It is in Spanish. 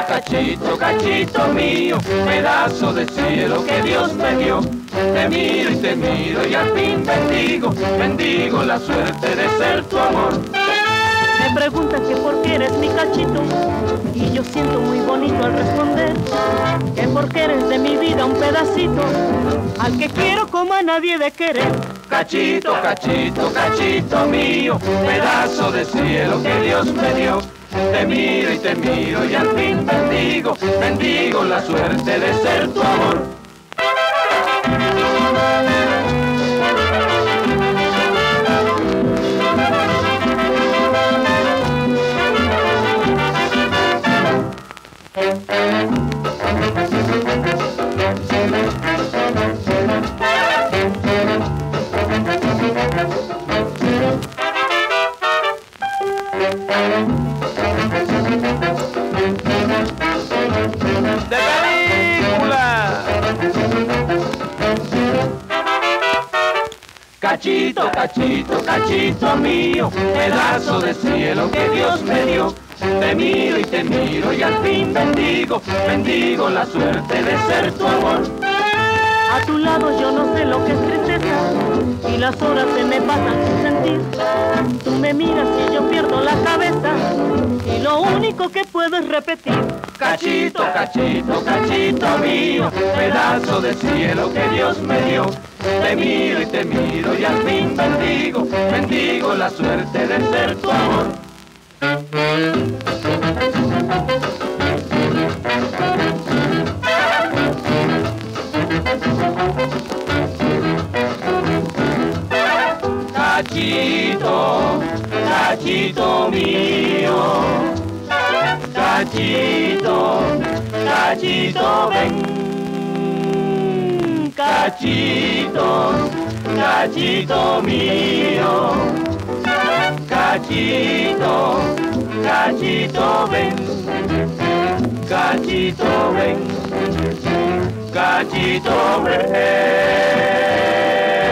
cachito, cachito mío, pedazo de cielo que Dios me dio. Te miro y al fin bendigo, bendigo la suerte de ser tu amor. Me preguntan que por qué eres mi cachito, y yo siento muy bonito al responder que porque eres de mi vida un pedacito, al que quiero como a nadie de querer. Cachito, cachito, cachito mío, pedazo de cielo que Dios me dio. Te miro y al fin bendigo, bendigo la suerte de ser tu amor. ¡De película! Cachito, cachito, cachito mío, pedazo de cielo que Dios me dio. Te miro y al fin bendigo, bendigo la suerte de ser tu amor. A tu lado yo no sé lo que es tristeza, y las horas se me pasan sin sentir. Tú me miras y yo pierdo la cabeza, y lo único que puedo es repetir. Cachito, cachito, cachito mío, pedazo de cielo que Dios me dio. Te miro y al fin bendigo, bendigo la suerte de ser tu amor. Cachito, cachito mío, cachito, cachito ven. Cachito, cachito mío, cachito, cachito ven. Cachito ven, cachito ven.